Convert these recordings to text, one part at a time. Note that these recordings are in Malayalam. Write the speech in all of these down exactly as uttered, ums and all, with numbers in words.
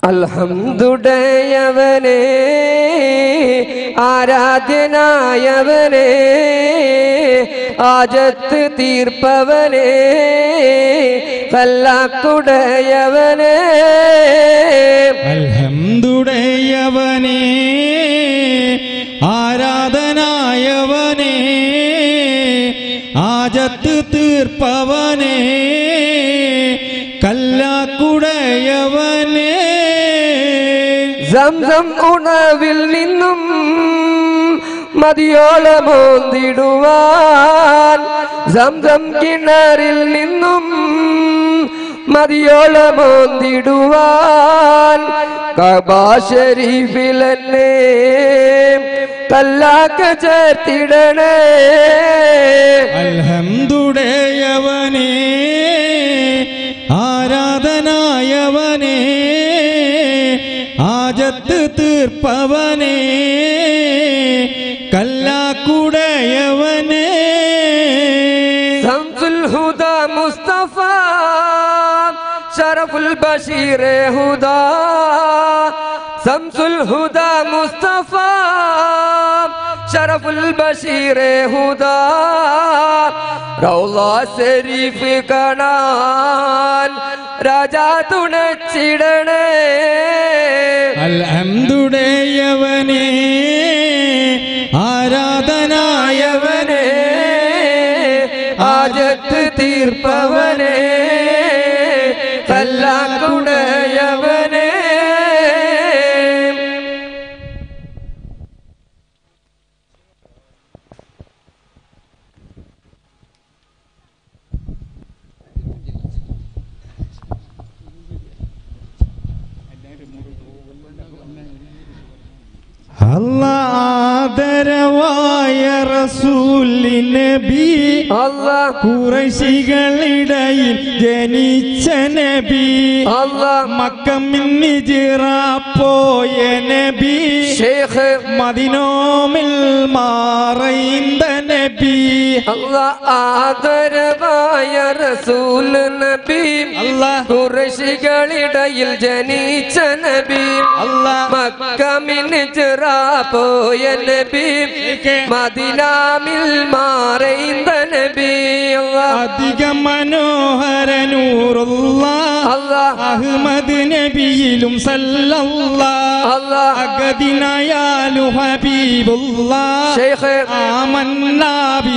അൽഹംദുലില്ലാഹ് ആരാധ്യനായവനേ ആജത്ത് തീർപ്പവനേ ഖല്ലാഖുടയവനേ അൽഹംദുലില്ലാഹ് ആരാധനായവനേ ആജത്ത് തീർപ്പവനേ ഖല്ലാഖുടയവനേ സംസം ഉണവിൽ നിന്നും മതിയോളമോന്തിടുവാൻ സംസം കിണറിൽ നിന്നും മതിയോളമോന്തിടുവാൻ കഅബ ശരീഫിലെന്നെ ഖല്ലാഖ് ചേർത്തിടണേ അൽഹംദുലില്ലാഹ് ആരാധനായവനേ ആജത്ത് തീർപ്പവനേ ഖല്ലാഖുടയവനേ ശംസുൽ ഹുദാ മുസ്തഫ ശറഫുൽ ബശീർ ഹുദാ ശംസുൽ ഹുദാ മുസ്തഫ ശറഫുൽ ബശീർ ഹുദാ റൗള ശരീഫ് കാണാൻ രാജാ തുണച്ചിടണേ അൽഹംദുലില്ലാഹ് ആരാധനായവനേ ആജത്ത് തീർപ്പവനേ ഖല്ലാഖുടയവനേ ആദരവായ റസൂലി നബി അല്ലാഹ് ഖുറൈശികളിടയിൽ ജനിച്ച നബി അല്ലാഹ് മക്കമിൻ ഹിജ്റ പോയ നബി ശൈഖ് മദീനോമിൽ മറൈന്ത നബി അല്ലാഹ് ആദരവായ റസൂൽ നബി അല്ലാഹ് ഖുറൈശികളിടയിൽ ജനിച്ച നബി അല്ലാഹ് മക്കമിൻ ഹിജ്റ പോയ നബി മദീനയിൽ മറൈന്ത നബി അധിക മനോഹര നൂറുള്ള അഹ്മദ് നബിയിലും സല്ലല്ലാഹ് അഗദിനയാലു ഹബീബുല്ലാഹ് ആമന്നാ ബി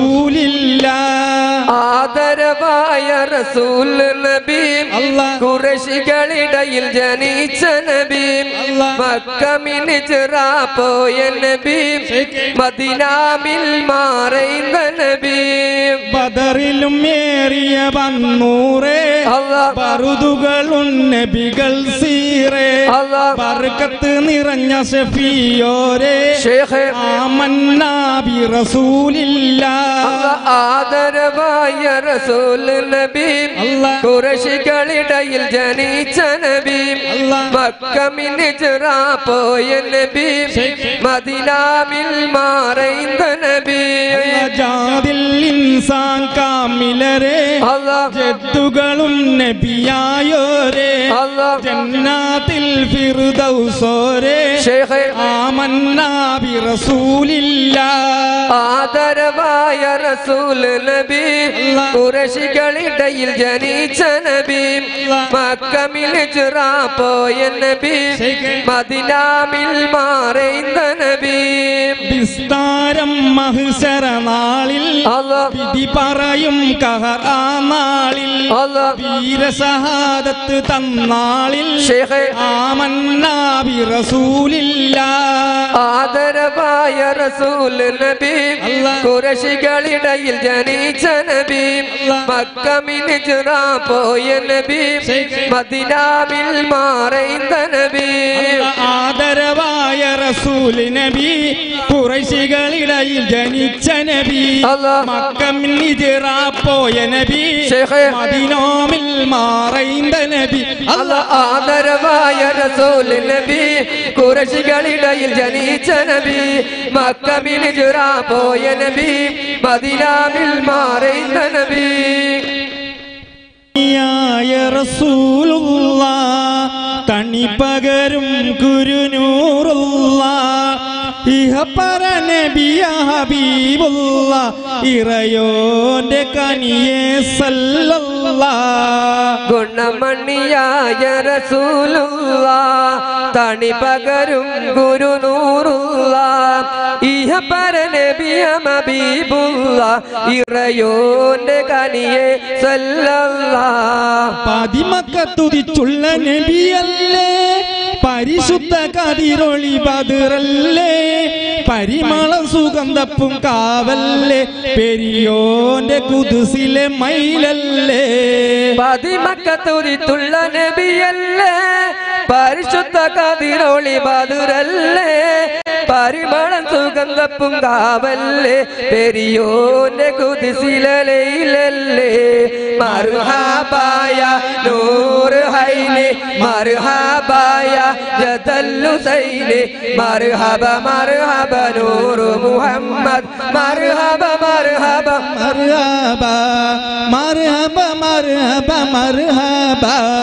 റസൂലില്ലാഹ് ആദരവായ റസൂൽ നബി ഖുറൈശികളിടയിൽ ജനിച്ച നബി മക്കമിൻ ഹിജ്റ പോയ നബി മദീനയിൽ മറൈന്ത നബി ബദറിലും ഏറിയ ബന്നൂറേ ബറുദുകളും നബികൾ സീറേ ബർക്കത്ത് നിറഞ്ഞ ഷഫിയോരേ ആമന്നാ ബി റസൂലില്ലാഹ് ആദരവായ റസൂൽ നബി ഖുറൈശികളിടയിൽ ജനിച്ച നബി മക്കമിൻ ഹിജ്റ പോയ നബി മദീനയിൽ മറൈന്ത നബി ജാദിൽ ഇൻസാൻ കാമിലരേ ജദ്ദുകളും നബിയായോരേ ജന്നാത്തിൽ ഫിർദൗസോരേ ആമന്നാ ബി റസൂലില്ലാഹ് ആദരവായ റസൂൽ നബി ഖുറൈശികളിടയിൽ ജനിച്ച നബി മക്കമിൻ ഹിജ്റ പോയ നബി മദീനയിൽ മറൈന്ത നബി വിസ്താരം മഹ്ശറ നാളിൽ വിധി പറയും ഖഹർ ആ നാളിൽ വീരശഹാദത്ത് തന്നാളിൽ ആമന്നാ ബി റസൂലില്ലാഹ് ആദരവായ റസൂൽ നബി ഖുറൈശികളിടയിൽ ജനിച്ച നബി മക്കമിൻ ഹിജ്റ പോയ നബി മദീനയിൽ മറൈന്ത നബി ആദരവായ റസൂൽ നബി ഖുറൈശികളിടയിൽ ജനിച്ച നബി മക്കമിൻ ഹിജ്റ പോയ നബി മദീനയിൽ മറൈന്ത നബി ആദരവായ റസൂൽ നബി ഖുറൈശികളിടയിൽ ജനിച്ച നബി മക്കമിൻ ഹിജ്റ പോയ നബി മദീനയിൽ മറൈന്ത നബി റസൂലുള്ളാഹ് തണി തണിപകരും കുരുനൂറുള്ള ഇഹപര നബിയ ഹബീബുള്ള ഇറയോന്റെ കനിയെ സല്ലല്ലാഹ് ഗുണമണിയായ റസൂലുള്ള തണിപകരും ഗുരുനൂറുള്ള ഇഹപര നബിയ ഹബീബുള്ള ഇറയോന്റെ കനിയെ സല്ലല്ലാഹ് പതിമക്കത്തുതിച്ചുള്ള നബിയല്ലേ പരിശുദ്ധ കതിരൊളി ബദറല്ലേ പരിമള സുഗന്ധപ്പും കാവല്ലേ പെരിയോന്റെ കുതുസിലെ മൈലല്ലേ പതിമക്കത്തുതിച്ചുള്ള നബിയല്ലേ പരിശുദ്ധ കതിരൊളി ബദറല്ലേ പരിമളം സുഗന്ധപ്പും കാവല്ലേ പെരിയോന്റെ കുതിസിലെ ലൈലല്ലേ മർഹബായ നൂറ് ഹൈനെ മർഹബായ ജദല്ലു സൈനെ മർഹബ മർഹബ നൂറ് മുഹമ്മദ് മർഹബ മർഹബ മർഹബ മർഹബ മർഹബ മർഹബ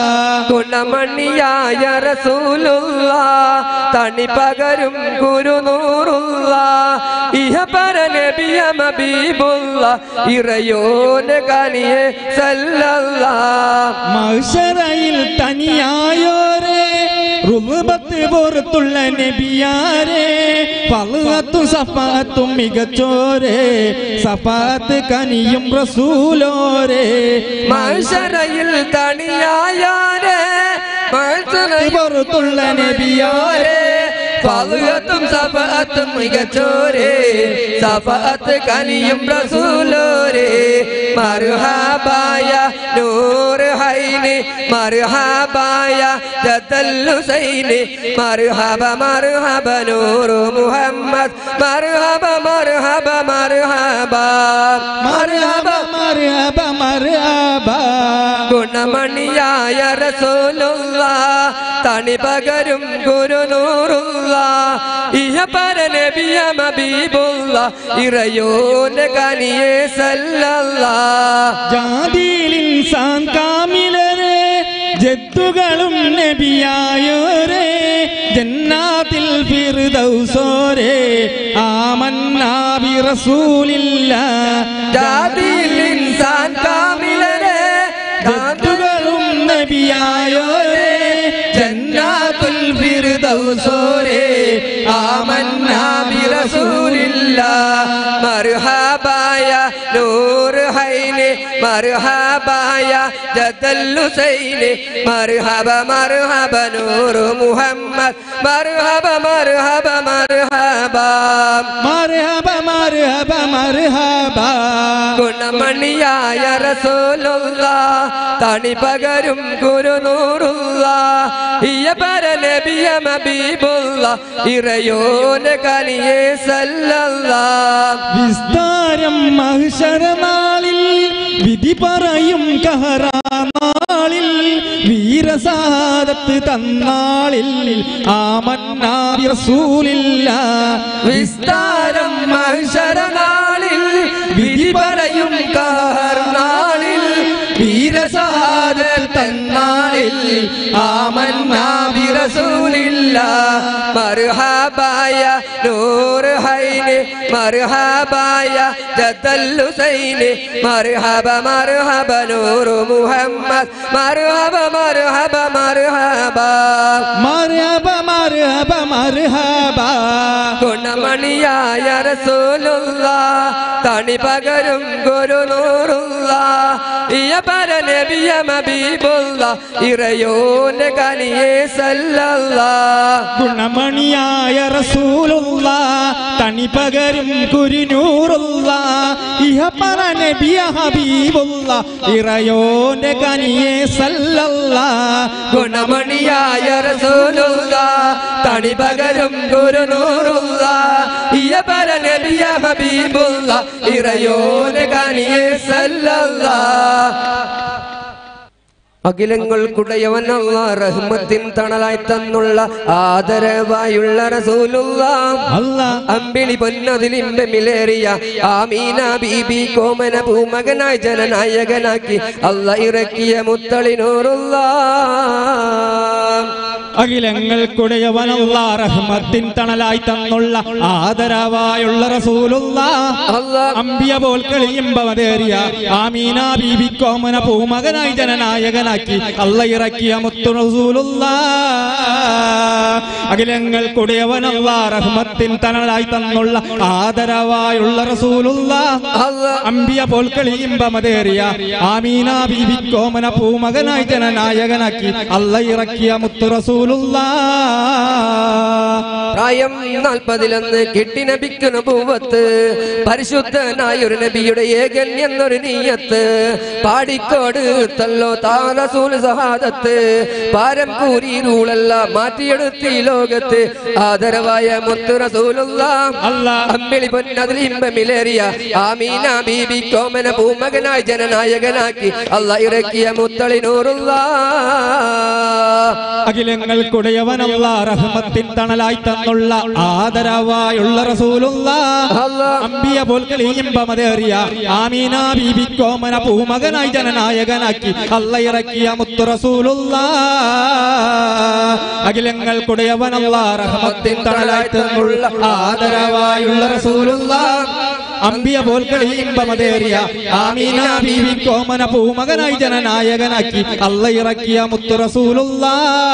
ഗുണമണിയായ റസൂലുള്ളാഹ് തണിപകരും ഗുരുനൂറുള്ളാഹ് ഇഹപര നബിയ ഹബീബുള്ളാഹ് ഇറയോന്റെ കനിയെ സല്ലല്ലാഹ് മഹ്ശറയിൽ തനിയായോരേ റുബത്ത് പുറത്തുള്ള നബിയാരേ ഫളഅത്തും സഫാത്തും മികച്ചോരേ സഫാത്ത് കനിയും റസൂലോരേ മഹ്ശറയിൽ തനിയായോരേ മഹ്ശറയിൽ പുറത്തുള്ള നബിയാരേ ഫളഅത്തും സഫാത്തും മികച്ചോരേ സഫാത്ത് കനിയും റസൂലോരേ മർഹബായ നൂറ് ഹൈനെ മർഹബായ ജദല്ലു സൈനെ മർഹബ മർഹബ നൂറ് മുഹമ്മദ് മർഹബ മർഹബ മർഹബ മർഹബ മർഹബ മർഹബ ഗുണമണിയായ റസൂലുള്ളാഹ് തണിപകരും ഗുരുനൂറുള്ളാഹ് ഇഹപര നബിയ ഹബീബുള്ളാഹ് ഇറയോന്റെ കനിയെ സല്ലല്ലാഹ് ജാതിയിൽ ഇൻസാൻ കാമിലരെ ജത്തുകളും നബിയായോരേ ജന്നാത്തിൽ ഫിർദൗസോരേ ആമന്നാ ബി റസൂലില്ലാഹ് ജാതിയിൽ ഇൻസാൻ കാമിലരെ ജത്തുകളും നബിയായോരേ ജന്നാത്തുൽ ഫിർദൗസോരേ ആമന്നാ ബി റസൂലില്ലാഹ് മർഹബായ നൂറ് ഹൈനെ മർഹബായ ജദല്ലു സൈനെ മർഹബ മർഹബ നൂറ് മുഹമ്മദ് മർഹബ മർഹബ മർഹബ മർഹബ മർഹബ മർഹബ ഗുണമണിയായ റസൂലുള്ളാഹ് തണിപകരും ഗുരുനൂറുള്ളാഹ് ഇഹപര നബിയ ഹബീബുള്ളാഹ് ഇറയോന്റെ കനിയെ സല്ലല്ലാഹ് വിസ്താരം മഹ്ശറനാളിൽ വിധി പറയും കഹറാനാളിൽ വീരസാദത്ത് തന്നാളിൽ ആമന്നാ ബി റസൂലില്ലാഹ് വിസ്താരം മഹ്ശറനാളിൽ വിധി പറയും കഹറാനാളിൽ വീരസാദത്ത് തന്നാളിൽ ആമന്നാ ബി റസൂലില്ലാഹ് മർഹബായ നൂറ് ഹൈനെ മർഹബായ ജദല്ലു സൈനെ മർഹബ മർഹബ നൂറ് മുഹമ്മദ് മർഹബ മർഹബ മർഹബ മർഹബ മർഹബ മർഹബ ഗുണമണിയായ റസൂലുള്ളാഹ് തണിപകരും ഗുരുനൂറുള്ളാഹ് ഇഹപര നബിയ ഹബീബുള്ളാഹ് ഇറയോന്റെ കനിയെ സല്ലല്ലാഹ് ഗുണമണിയായ റസൂലുള്ളാഹ് തണിപകരും കുരുനൂറുള്ളാഹ് ഇഹപര നബിയ ഹബീബുള്ളാഹ് ഇറയോന്റെ കനിയെ സല്ലല്ലാഹ് ഗുണമണിയായ റസൂലുള്ളാഹ് തണിപകരും ഗുരുനൂറുള്ളാഹ് ഇഹപര നബിയ ഹബീബുള്ളാഹ് ഇറയോന്റെ കനിയെ സല്ലല്ലാഹ് അഖിലങ്ങൾക്കുടയവനല്ല റഹ്മത്തിൻ തണലായി തന്നുള്ള ആദരവായുള്ള റസൂലുള്ളാഹ് അല്ലാഹ് അമ്പിളി പൊന്നതിലിമ്പമിലേറിയ ആമീന ബീബി കോമന പൂമകനായി ജനനായകനാക്കി അല്ലാഹ് ഇറക്കിയ മുത്തളിനൂറുള്ളാഹ് അഖിലങ്ങൾക്കുടയവനുള്ള റഹ്മത്തിൻ തണലായി തന്നുള്ള ആദരവായുള്ള റസൂലുള്ളാഹ് അമ്പിയ പോൽ കളിയുമ്പമതേറിയ ആമീന ബീബിക്കോമന പൂമകനായി ജനനായകനാക്കി അല്ല ഇറക്കിയ മുത്തു റസൂലുള്ളാഹ് അഖിലങ്ങൾക്കുടയവനുള്ള റഹ്മത്തിൻ തണലായി തന്നുള്ള ആദരവായുള്ള റസൂലുള്ളാഹ് അമ്പിയ പോൽ കളിയുമ്പമതേറിയ ആമീന ബീബിക്കോമന പൂമകനായി ജനനായകനാക്കി അല്ല ഇറക്കിയ മുത്തു റസൂലുള്ളാഹ് പ്രായം നാൽപ്പതിലൊന്ന് കിട്ടി നബിക്ക് നബുവത്ത് പരിശുദ്ധനായ ഒരു നബിയുടെ ഏകൻ എന്നൊരു നീയത്ത് പാടിക്കോട് തല്ലോ താ റസൂൽ സഹാദത്ത് പാരം കൂരിരുളല്ല മാറ്റിയെടുത്തി ലോകത്ത് ആദരവായ മുത്തു റസൂലുള്ളാഹ് അമ്പിളി പൊന്നതിൽ ഇമ്പമിലേറിയ ആമീന ബീബി കോമന പൂമകനായി ജനനായകനാക്കി അല്ല ഇറക്കിയ മുത്തളി നൂറുള്ളാഹ് അഖിലങ്ങൾക്കുടയവനുള്ള റഹ്മത്തിൻ തണലായി തന്നുള്ള ആദരവായുള്ള റസൂലുള്ളാഹ് അമ്പിയ പോൽ കളിയുമ്പമതേറിയ ആമീന ബീബിക്കോമന പൂമകനായി ജനനായകനാക്കി അല്ല ഇറക്കിയ മുത്തു റസൂലുള്ളാഹ് അഖിലങ്ങൾക്കുടയവനുള്ള റഹ്മത്തിൻ തണലായി തന്നുള്ള ആദരവായുള്ള റസൂലുള്ളാഹ് അമ്പിയ പോൽ കളിയുമ്പമതേറിയ ആമീന ബീബിക്കോമന പൂമകനായി ജനനായകനാക്കി അല്ല ഇറക്കിയ മുത്തു റസൂലുള്ളാഹ്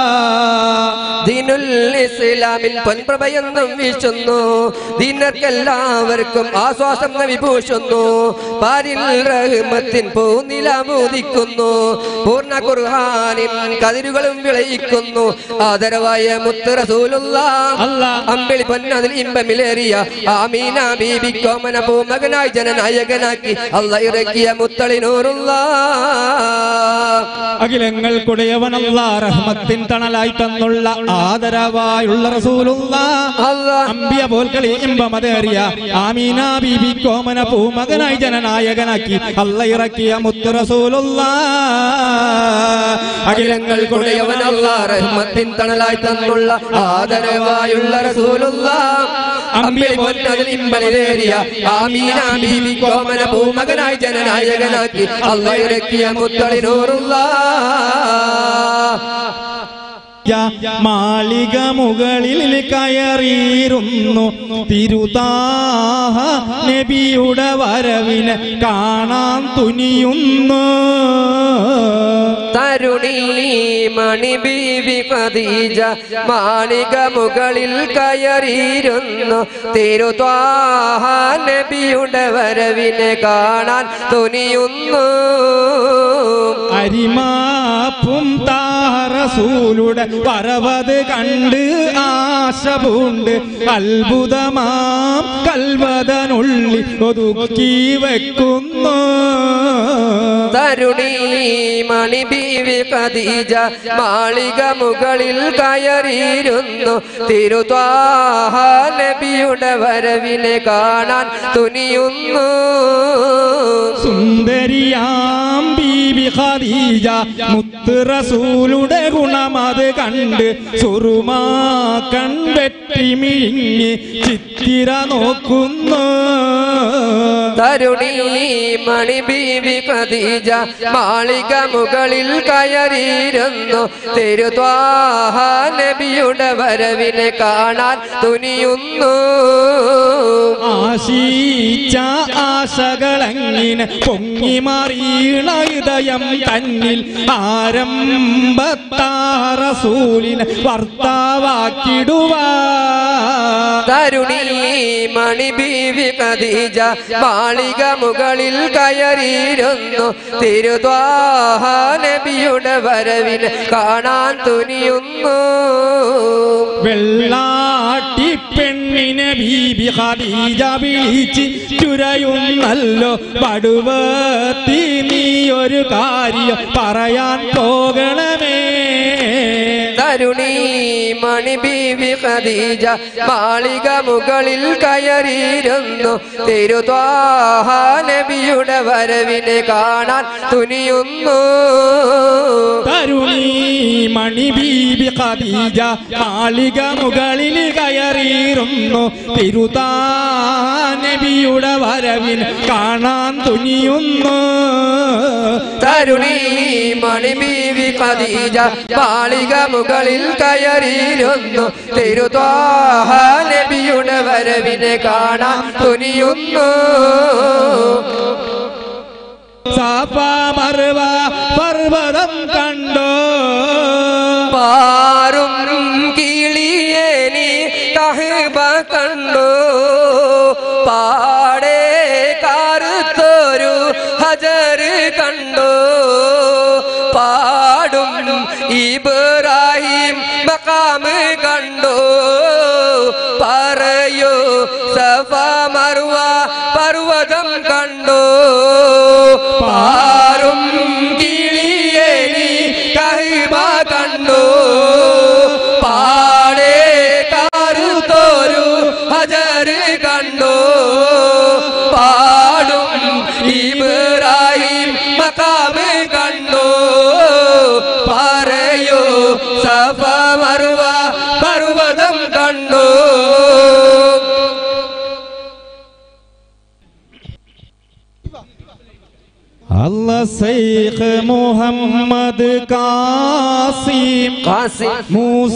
ദീനുൽ ഇസ്ലാമിൽ പൊൻപ്രഭയെന്നും വീശുന്നു ദീനർക്കെല്ലാവർക്കും ആശ്വാസം വിഭൂഷുന്നു പാരിൽ റഹ്മത്തിൻ പൂനിലാമോദിക്കുന്നു പൂർണ്ണ ഖുർആനിൻ കതിരുകളും വിളയിക്കുന്നു ആദരവായ മുത്ത് റസൂലുള്ളാഹ് അമ്പിളി പൊന്നതിൽ ഇമ്പമിലേറിയ ആമീന ബീബി കോമന പൂമകനായി ജനനായകനാക്കി അല്ല ഇറക്കിയ മുത്തളി നൂറുള്ളാഹ് അഖിലങ്ങൾക്കുടയവനുള്ള റഹ്മത്തിൻ തണലായി തന്നുള്ള ആദരവായുള്ള റസൂലുള്ളാഹ് അമ്പിയ പോൽ കളിയുമ്പമതേറിയ ആമീന ബീബി കോമന പൂമകനായി ജനനായകനാക്കി അല്ല ഇറക്കിയ മുത്തു റസൂലുള്ളാഹ് അഖിലങ്ങൾക്കുടയവനുള്ള റഹ്മത്തിൻ തണലായി തന്നുള്ള ആദരവായുള്ള റസൂലുള്ളാഹ് അമ്പിളി പൊന്നതിൽ ഇമ്പമിലേറിയ ആമീന ബീബി കോമന പൂമകനായി ജനനായകനാക്കി അല്ല ഇറക്കിയ മുത്തളി നൂറുള്ളാഹ് മാളിക മുകളിൽ കയറിയിരുന്നു തിരുതാഹ നബിയുടെ വരവിനെ കാണാൻ തുനിയുന്നു തരുണി മണി ബീവി ഖദീജ മാളിക മുകളിൽ കയറിയിരുന്നു തിരുതാഹ നബിയുടെ വരവിനെ കാണാൻ തുനിയുന്നു അരിമാപ്പും താഹ റസൂലുടെ വരവത് കണ്ട് ആശ പൂണ്ട് അത്ഭുതമാം കൽവതനുള്ളിൽ ഒതുക്കി വെക്കുന്നു തരുണി മണി ബീവി ഖദീജ മാളിക മുകളിൽ കയറിയിരുന്നു തിരുത്വാഹ നബിയുടെ വരവിനെ കാണാൻ തുനിയുന്നു സുന്ദരിയാം ബീബി ഖദീജ മുത്ത് റസൂലുടെ ഗുണമത് കണ്ട് സുറുമാ കൺവെട്ടി മിഴിഞ്ഞ് ചിത്തിര നോക്കുന്നു തരുണി മണി ബീവി ഖദീജ മാളിക മുകളിൽ കയറിയിരുന്നു തിരുത്വാഹ നബിയുടെ വരവിനെ കാണാൻ തുനിയുന്നു ആശിച്ച ആശകളങ്ങിനെ പൊങ്ങി മാറിയണ ഹൃദയം തന്നിൽ ആരംഭത്താ റസൂലിനെ ഭർത്താവാക്കിടുവാ തരുണി മണി ബീവി ഖദീജ മാളിക മുകളിൽ കയറിയിരുന്നു തിരുത്വാഹ നബിയുടെ വരവിനെ കാണാൻ തുനിയുന്നു വെള്ളാട്ടി പെണ്ണിനെ ബീബി ഖദീജ വിളിച്ച് ചുരയുന്നല്ലോ പടുവത്തി നീ ഒരു കാര്യം പറയാൻ പോകണമേ തരുണി മണി ബീവി ഖദീജ മാളിക മുകളിൽ കയറിയിരുന്നു തിരുത്വാഹ നബിയുടെ വരവിനെ കാണാൻ തുനിയുന്നു തരുണി മണി ബീബി ഖദീജ മാളിക മുകളിൽ കയറിയിരുന്നു തിരുതാ നബിയുടെ വരവിനെ കാണാൻ തുനിയുന്നു തരുണി മണി ബീവി ഖദീജ മാളിക മുകളിൽ മുകളിൽ കയറിയിരുന്നു തിരുത്വാഹ നബിയുടെ വരവിനെ കാണാൻ തുനിയുന്നു സഫ മർവ പർവതം കണ്ടോ പാറും കിളിയേനി കഅബ കണ്ടോ പാടേ കറുത്തൊരു ഹജർ കണ്ടോ പാടും ഇബ്രാഹിം മഖാം കണ്ടോ പറയോ സഫ മർവ പർവതം കണ്ടോ പാറും കിളിയേനി കഅബ കണ്ടോ പാടേ കറുത്തൊരു ഹജർ കണ്ടോ പാടും ഇബ്രാഹിം മഖാം കണ്ടോ പറയോ സഫ മർവ പർവതം കണ്ടോ അല്ലാഹ് ശൈഖ് മുഹമ്മദ് കാസിം ഖാസിം മൂസ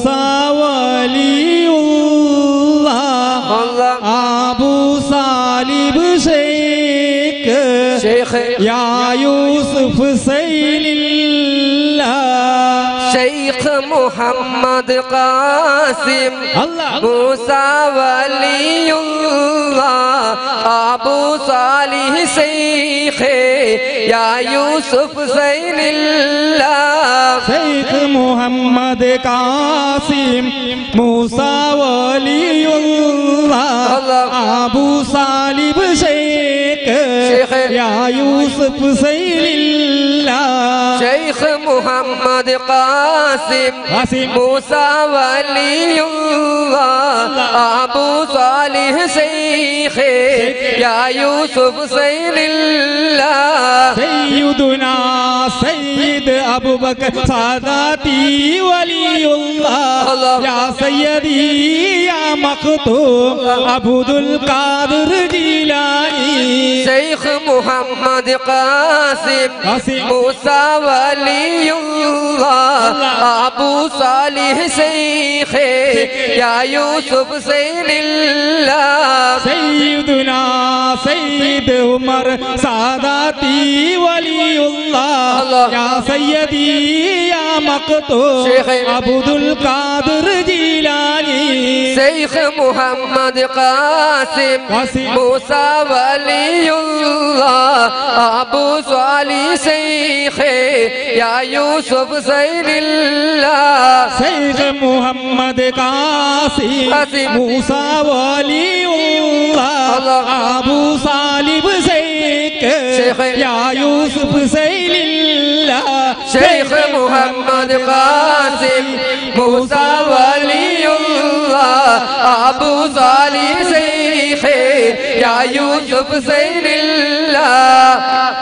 വലിയുല്ലാഹ് അല്ലാഹ് അബൂ സാലിബ് ശൈഖ് ശൈഖ് യാ യൂസുഫ് സൈലില്ലാഹ് ശൈഖ് മുഹമ്മദ് ഖാസിം അല്ലാഹ് മൂസ വലിയുല്ലാഹ് അബൂ സാലിഹ് ശൈഖ് യാ യൂസുഫ് സൈനില്ലാഹ് ശൈഖ് മുഹമ്മദ് കാസിം മൂസ വലിയുല്ലാഹ് അബൂ സാലിബ് ശൈഖ് യാ യൂസുഫ് സൈലില്ലാഹ് ശൈഖ് മുഹമ്മദ് ഖാസിം മൂസ വലിയുല്ലാഹ് അബൂ സാലിഹ് ശൈഖ് യാ യൂസുഫ് സൈനില്ലാഹ് സയ്യിദുനാ സയ്യിദ് അബൂബക്കർ സാദാതി വലിയുല്ലാഹ് യാ സയ്യിദി യാ മഖ്തൂം അബ്ദുൽ ഖാദിർ ജീലാനി ശൈഖ് മുഹമ്മദ് ഖാസിം മൂസ വലിയുല്ലാഹ് അബൂ സാലിഹ് ശൈഖ് യാ യൂസുഫ് സൈനില്ലാഹ് സയ്യിദുനാ സയ്യിദ് ഉമർ സാദാതി വലിയുല്ലാഹ് യാ സയ്യിദി യാ മഖ്തൂം അബ്ദുൽ ഖാദിർ ജീലാനി ശൈഖ് മുഹമ്മദ് ഖാസിം മൂസ വലിയുല്ലാഹ് അബൂ സാലിഹ് ശൈഖ് യാ യൂസുഫ് സൈനില്ലാഹ് ശൈഖ് മുഹമ്മദ് കാസിം മൂസ വലിയുല്ലാഹ് അബൂ സാലിബ് ശൈഖ് യാ യൂസുഫ് സൈലില്ലാഹ് ശൈഖ് മുഹമ്മദ് ഖാസിം മൂസ വലിയുല്ലാഹ് അബൂ സാലിഹ് ശൈഖ് യാ യൂസുഫ് സൈനില്ലാഹ്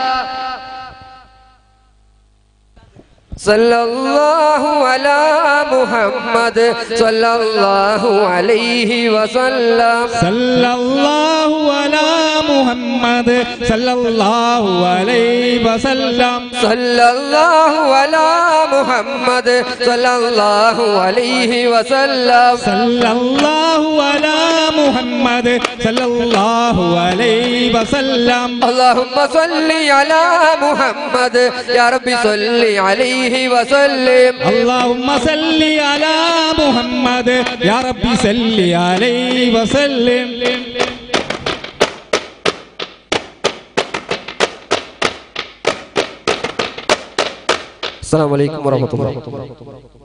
സല്ലല്ലാഹു അലാ മുഹമ്മദ് സല്ലല്ലാഹു അലൈഹി വസല്ലം സല്ലല്ലാഹു അലാ മുഹമ്മദ് സല്ലല്ലാഹു അലൈഹി വസല്ലം സല്ലല്ലാഹു അലാ മുഹമ്മദ് സല്ലല്ലാഹു അലൈഹി വസല്ലം സല്ലല്ലാഹു അലാ മുഹമ്മദ് സല്ലല്ലാഹു അലൈഹി വസല്ലം اللهم صل على محمد يا رب صل عليه وسلم اللهم صل على محمد يا رب صل عليه وسلم السلام عليكم ورحمة الله